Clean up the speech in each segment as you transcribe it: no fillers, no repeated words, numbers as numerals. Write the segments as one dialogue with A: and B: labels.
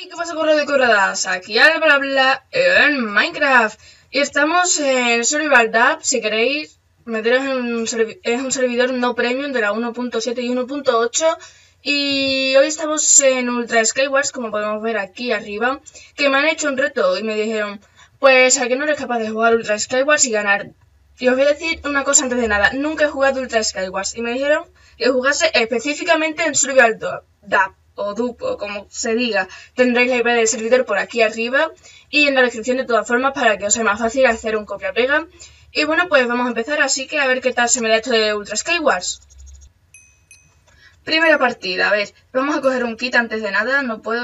A: ¿Qué pasa, correo de coradas? Aquí al bla bla en Minecraft. Y estamos en Survival Dub. Si queréis meteros es un servidor no premium de la 1.7 y 1.8. Y hoy estamos en Ultra Skywars, como podemos ver aquí arriba, que me han hecho un reto y me dijeron, pues a que no eres capaz de jugar Ultra Skywars y ganar. Y os voy a decir una cosa antes de nada, nunca he jugado Ultra Skywars y me dijeron que jugase específicamente en Survival Dub o DUP o como se diga. Tendréis la IP del servidor por aquí arriba y en la descripción de todas formas para que os sea más fácil hacer un copia-pega. Y bueno, pues vamos a empezar, así que a ver qué tal se me da esto de Ultra Skywars. Primera partida, a ver, vamos a coger un kit antes de nada. No puedo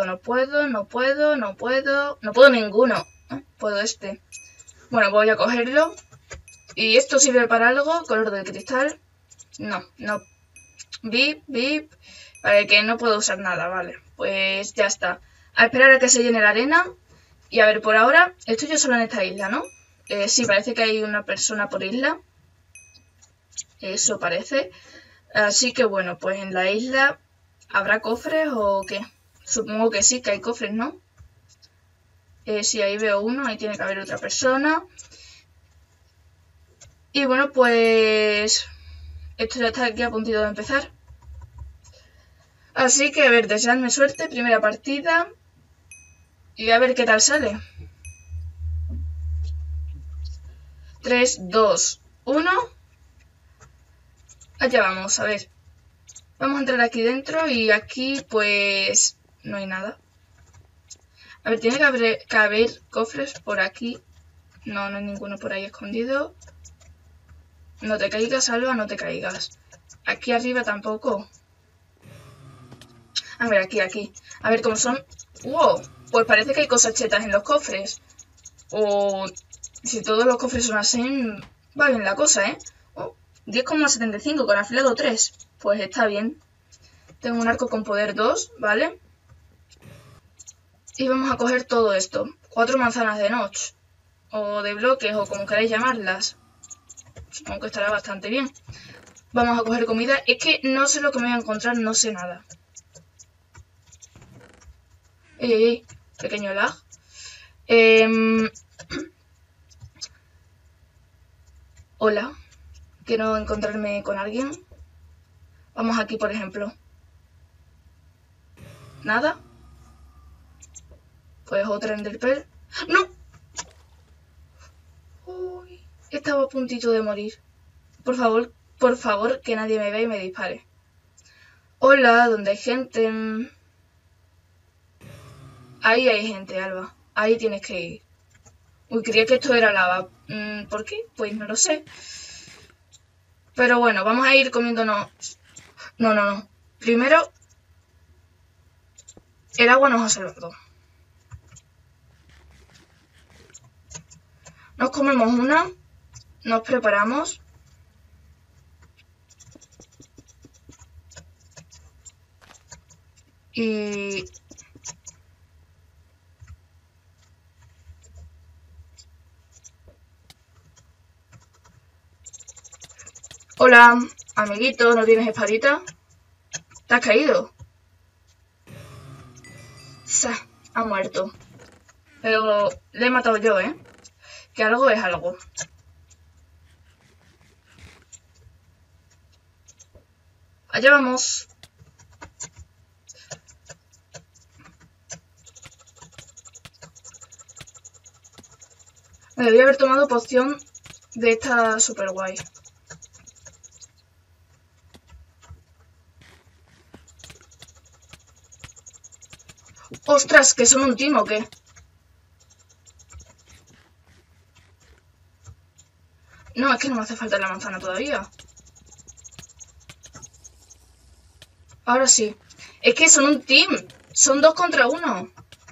A: ninguno. Puedo este. Bueno, voy a cogerlo. ¿Y esto sirve para algo? Color del cristal. No. Bip. Vale, que no puedo usar nada, vale. Pues ya está. A esperar a que se llene la arena. Y a ver, por ahora, estoy yo solo en esta isla, ¿no? Sí, parece que hay una persona por isla. Eso parece. Así que bueno, pues en la isla, ¿habrá cofres o qué? Supongo que sí, que hay cofres, ¿no? Sí, ahí veo uno, ahí tiene que haber otra persona. Y bueno, pues esto ya está aquí a puntito de empezar. Así que a ver, deseadme suerte, primera partida. Y a ver qué tal sale. 3, 2, 1. Allá vamos, a ver. Vamos a entrar aquí dentro y aquí pues no hay nada. A ver, tiene que haber cofres por aquí. No, no hay ninguno por ahí escondido. No te caigas, Alba, no te caigas. Aquí arriba tampoco. A ver, aquí. A ver cómo son. ¡Wow! Pues parece que hay cosas chetas en los cofres. O si todos los cofres son así, va bien la cosa, ¿eh? Oh, 10,75 con afilado 3. Pues está bien. Tengo un arco con poder 2, ¿vale? Y vamos a coger todo esto. 4 manzanas de notch. O de bloques, o como queráis llamarlas. Supongo que estará bastante bien. Vamos a coger comida. Es que no sé lo que me voy a encontrar, no sé nada. Ey, pequeño lag. Hola. Quiero encontrarme con alguien. Vamos aquí, por ejemplo. ¿Nada? Pues otra enderpearl. ¡No! Uy, estaba a puntito de morir. Por favor, que nadie me vea y me dispare. Hola, ¿dónde hay gente? Ahí hay gente, Alba. Ahí tienes que ir. Uy, creía que esto era lava. ¿Por qué? Pues no lo sé. Pero bueno, vamos a ir comiéndonos... No. Primero, el agua nos ha salvado. Nos comemos una. Nos preparamos. Y... Hola, amiguito, ¿no tienes espadita? ¿Te has caído? Ha muerto. Pero le he matado yo, ¿eh? Que algo es algo. Allá vamos. Me debía haber tomado poción de esta super guay. ¡Ostras! ¿Que son un team o qué? No, es que no me hace falta la manzana todavía. Ahora sí. Es que son un team. Son 2 contra 1.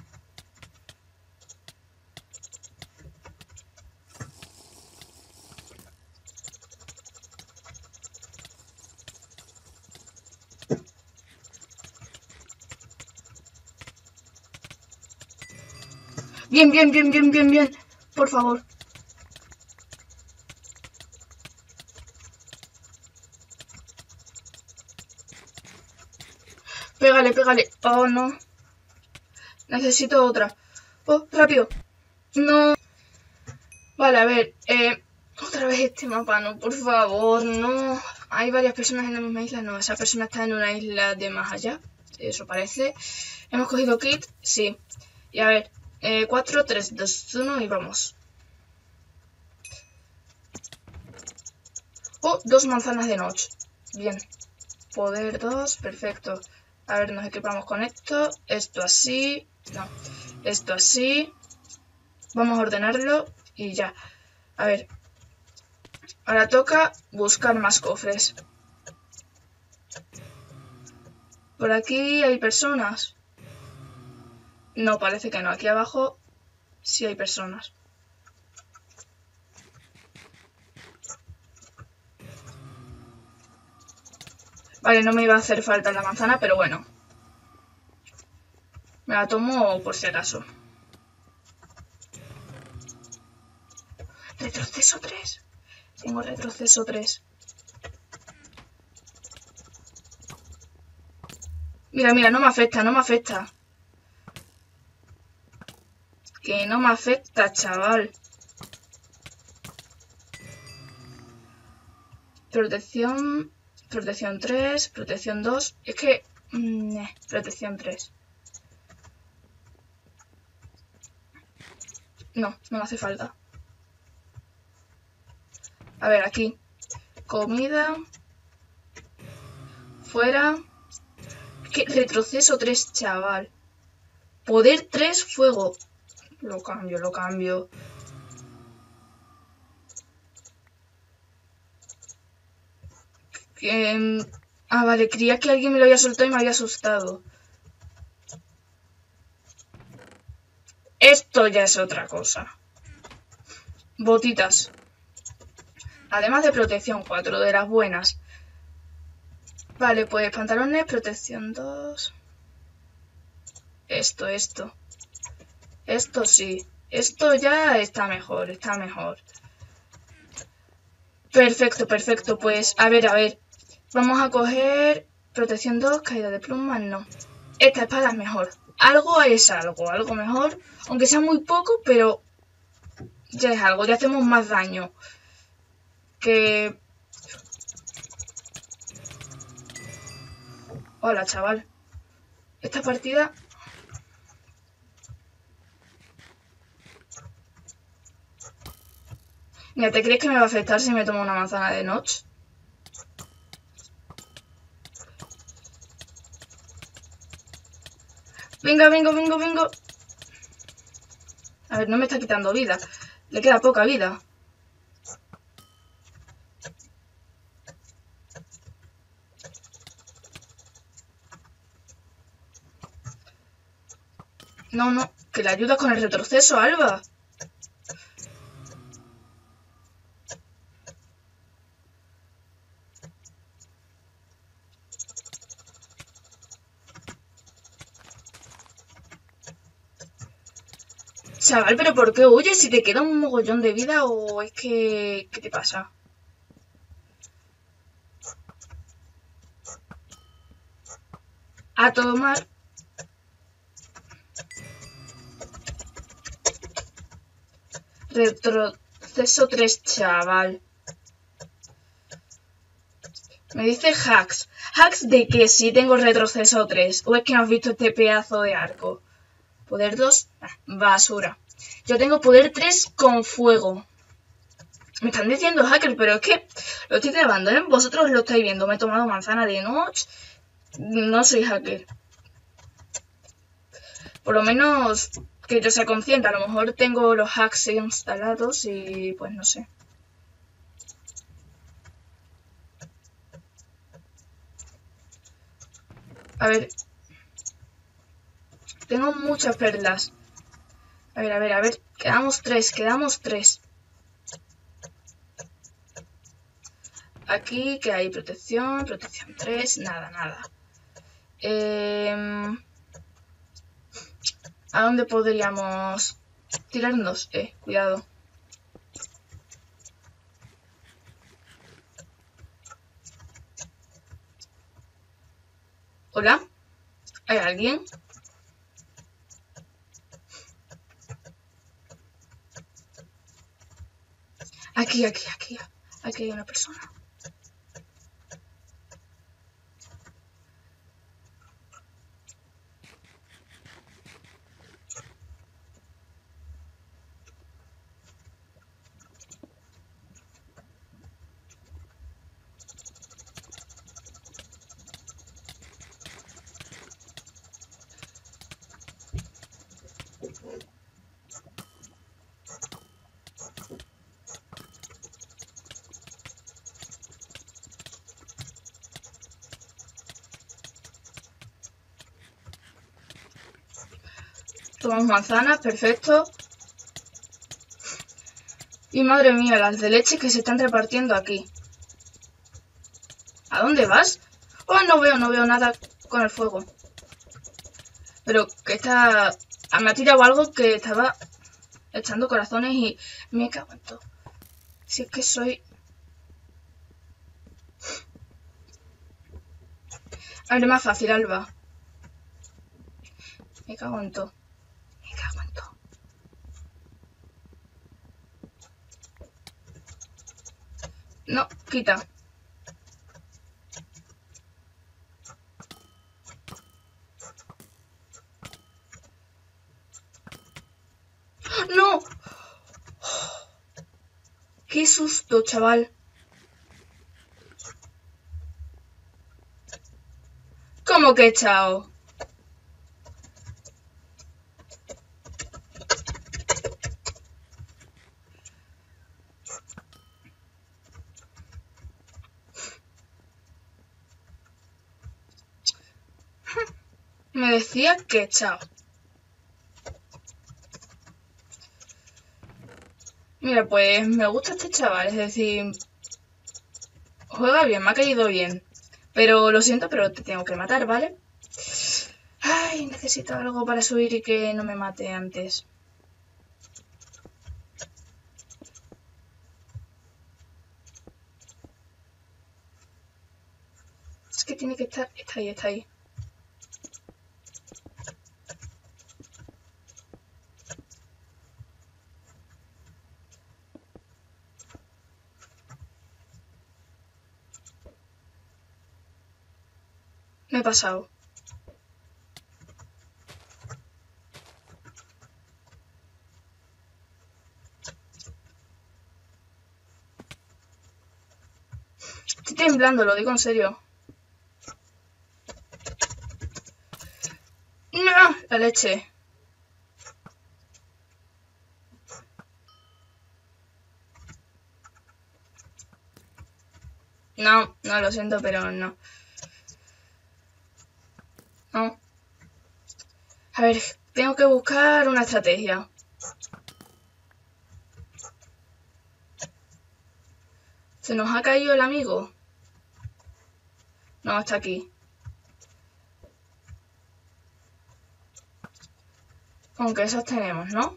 A: Bien. Por favor. Pégale. Oh, no. Necesito otra. ¡Oh, rápido! No. Vale, a ver. Otra vez este mapa, no, por favor, no. Hay varias personas en la misma isla. No, esa persona está en una isla de más allá. Eso parece. ¿Hemos cogido kit? Sí. Y a ver. 4, 3, 2, 1 y vamos. Oh, 2 manzanas de noche. Bien. Poder 2, perfecto. A ver, nos equipamos con esto. Esto así. No. Esto así. Vamos a ordenarlo y ya. A ver. Ahora toca buscar más cofres. Por aquí hay personas. No, parece que no. Aquí abajo sí hay personas. Vale, no me iba a hacer falta la manzana, pero bueno. Me la tomo por si acaso. Retroceso 3. Tengo retroceso 3. Mira, mira, no me afecta, no me afecta. Que no me afecta, chaval. Protección... Protección 3, protección 2. Es que... protección 3. No, no me hace falta. A ver, aquí. Comida. Fuera. ¿Qué? Retroceso 3, chaval. Poder 3, fuego. Lo cambio, lo cambio. Vale, creía que alguien me lo había soltado y me había asustado. Esto ya es otra cosa. Botitas. Además de protección 4, de las buenas. Vale, pues pantalones, protección 2. Esto. Esto sí. Esto ya está mejor, está mejor. Perfecto, perfecto. Pues, a ver. Vamos a coger protección 2, caída de plumas, no. Esta espada es mejor. Algo es algo mejor. Aunque sea muy poco, pero ya es algo. Ya hacemos más daño. Que... Hola, chaval. Esta partida... Mira, ¿te crees que me va a afectar si me tomo una manzana de noche? Venga. A ver, no me está quitando vida. Le queda poca vida. No. Que le ayudas con el retroceso, Alba. Chaval, ¿pero por qué huyes? ¿Si te queda un mogollón de vida o es que... ¿Qué te pasa? A tomar... Retroceso 3, chaval. Me dice hacks. ¿Hacks de que si tengo retroceso 3? ¿O es que no has visto este pedazo de arco? Poder 2, basura. Yo tengo poder 3 con fuego. Me están diciendo hacker, pero es que lo estoy grabando, ¿eh? Vosotros lo estáis viendo. Me he tomado manzana de noche. No soy hacker. Por lo menos que yo sea consciente. A lo mejor tengo los hacks instalados y pues no sé. A ver. Tengo muchas perlas. A ver. Quedamos 3. Aquí que hay protección 3, nada. ¿A dónde podríamos tirarnos? Cuidado. ¿Hola? ¿Hay alguien? Aquí. Aquí hay una persona. Tomamos manzanas, perfecto. Y madre mía, las de leche que se están repartiendo aquí. ¿A dónde vas? Oh, no veo nada con el fuego. Pero que está... Me ha tirado algo que estaba echando corazones y me cago en todo. Si es que soy... Abre más fácil, Alba. Me cago en todo. No, quita. ¡No! ¡Qué susto, chaval! ¿Cómo que he echado? Me decía que he echado. Mira, pues me gusta este chaval, es decir... Juega bien, me ha caído bien. Pero lo siento, pero te tengo que matar, ¿vale? Ay, necesito algo para subir y que no me mate antes. Es que tiene que estar... Está ahí. Me he pasado. Estoy temblando, lo digo en serio. ¡No! La leche. No, lo siento, pero no. No. A ver, tengo que buscar una estrategia. ¿Se nos ha caído el amigo? No, está aquí. Aunque esos tenemos, ¿no?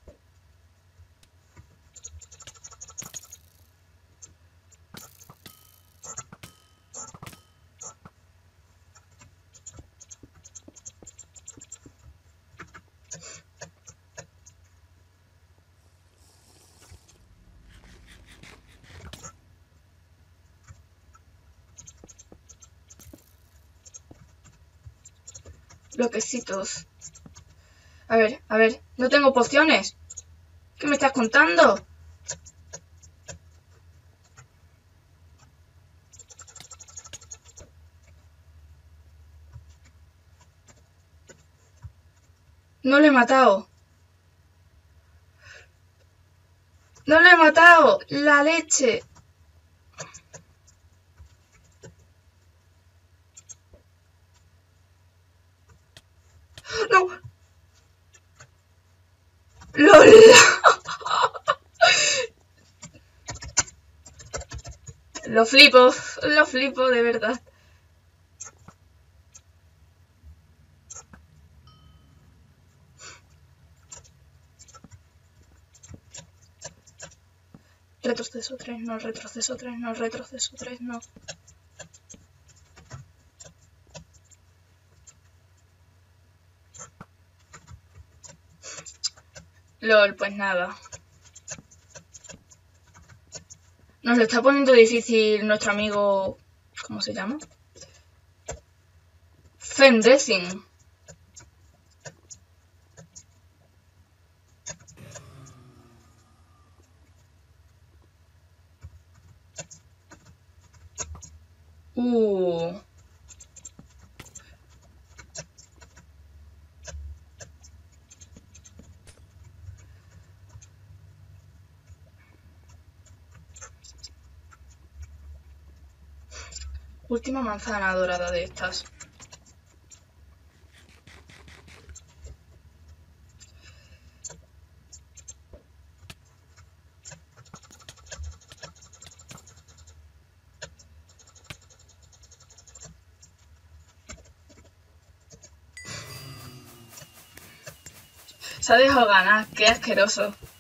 A: Bloquecitos. A ver. No tengo pociones. ¿Qué me estás contando? No lo he matado. ¡No lo he matado! ¡La leche! ¡No! ¡Lol! Lo flipo de verdad. Retroceso 3, no, retroceso 3, no, retroceso 3, no. LOL, pues nada. Nos lo está poniendo difícil nuestro amigo... ¿Cómo se llama? Fendecin. Última manzana dorada de estas. Se ha dejado ganar, qué asqueroso.